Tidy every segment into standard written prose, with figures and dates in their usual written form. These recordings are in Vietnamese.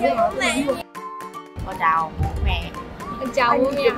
Con chào bố mẹ. Con chào bố mẹ.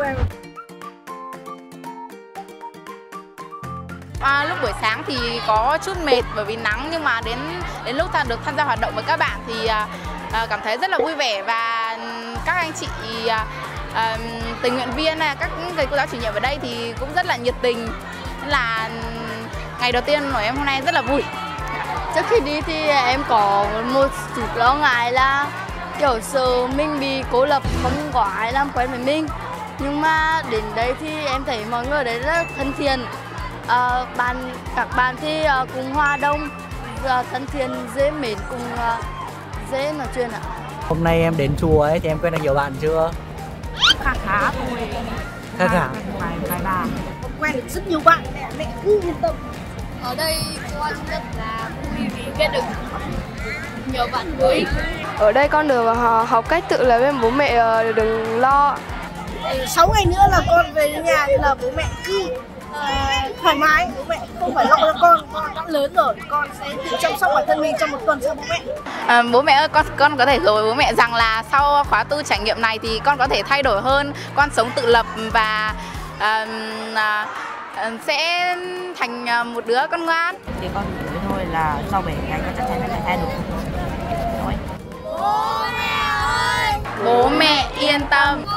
Lúc buổi sáng thì có chút mệt bởi vì nắng, nhưng mà đến lúc được tham gia hoạt động với các bạn thì cảm thấy rất là vui vẻ, và các anh chị tình nguyện viên này, các thầy cô giáo chủ nhiệm ở đây thì cũng rất là nhiệt tình, nên là ngày đầu tiên của em hôm nay rất là vui. Trước khi đi thì em có một chút lo ngại là kiểu sợ mình bị cô lập, không có ai làm quen với mình. Nhưng mà đến đây thì em thấy mọi người ở đây rất thân thiện. Các bạn thì cùng hòa đồng, thân thiện, dễ mến, cùng dễ nói chuyện ạ. Hôm nay em đến chùa ấy thì em quen được nhiều bạn chưa? Khá thôi. Khá. Vài bạn. Quen được rất nhiều bạn, mẹ cứ yên tâm. Ở đây con rất là vui vì biết được nhiều bạn mới. Ở đây con được học cách tự lập với bố mẹ, đừng lo. 6 ngày nữa là con về nhà thì là bố mẹ cứ thoải mái, bố mẹ không phải lo cho con đã lớn rồi, con sẽ tự chăm sóc bản thân mình trong một tuần sau bố mẹ. Bố mẹ ơi, con có thể rồi bố mẹ rằng là sau khóa tu trải nghiệm này thì con có thể thay đổi hơn, con sống tự lập và sẽ thành một đứa con ngoan. Thì con nghĩ thôi là sau 7 ngày con chắc chắn sẽ phải thay đổi. Thôi. Bố mẹ yên tâm.